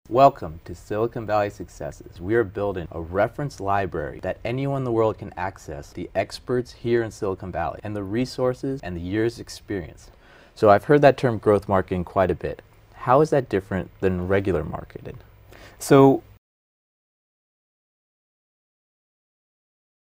Welcome to Silicon Valley Successes. We are building a reference library that anyone in the world can access, the experts here in Silicon Valley, and the resources and the years' experience. So I've heard that term growth marketing quite a bit. How is that different than regular marketing? So